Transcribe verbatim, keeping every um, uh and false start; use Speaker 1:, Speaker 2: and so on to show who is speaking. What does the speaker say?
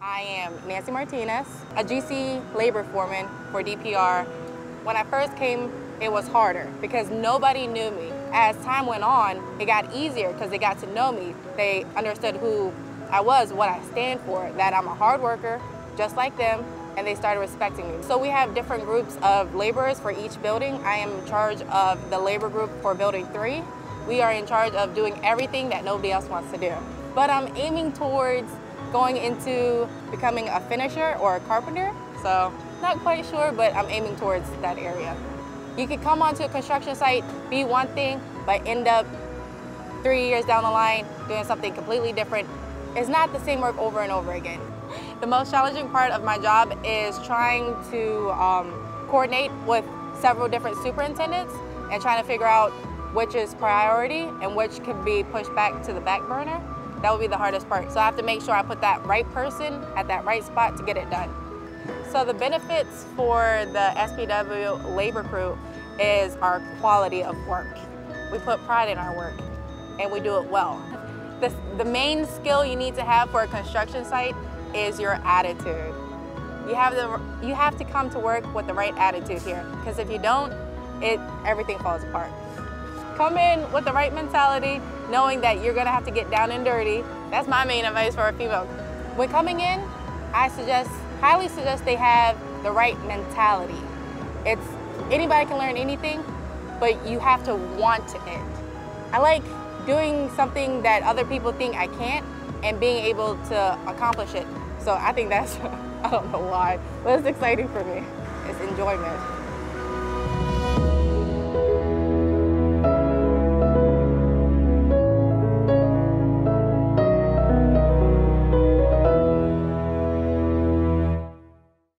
Speaker 1: I am Nancy Martinez, a G C labor foreman for D P R. When I first came, it was harder because nobody knew me. As time went on, it got easier because they got to know me. They understood who I was, what I stand for, that I'm a hard worker, just like them, and they started respecting me. So we have different groups of laborers for each building. I am in charge of the labor group for building three. We are in charge of doing everything that nobody else wants to do. But I'm aiming towards going into becoming a finisher or a carpenter. So not quite sure, but I'm aiming towards that area. You could come onto a construction site, be one thing, but end up three years down the line doing something completely different. It's not the same work over and over again. The most challenging part of my job is trying to um, coordinate with several different superintendents and trying to figure out which is priority and which can be pushed back to the back burner. That would be the hardest part. So I have to make sure I put that right person at that right spot to get it done. So the benefits for the S P W labor crew is our quality of work. We put pride in our work and we do it well. The, the main skill you need to have for a construction site is your attitude. You have, the, you have to come to work with the right attitude here, because if you don't, it, everything falls apart. Come in with the right mentality, knowing that you're gonna have to get down and dirty. That's my main advice for a female. When coming in, I suggest, highly suggest they have the right mentality. It's, anybody can learn anything, but you have to want it. I like doing something that other people think I can't and being able to accomplish it. So I think that's, I don't know why, but it's exciting for me. It's enjoyment.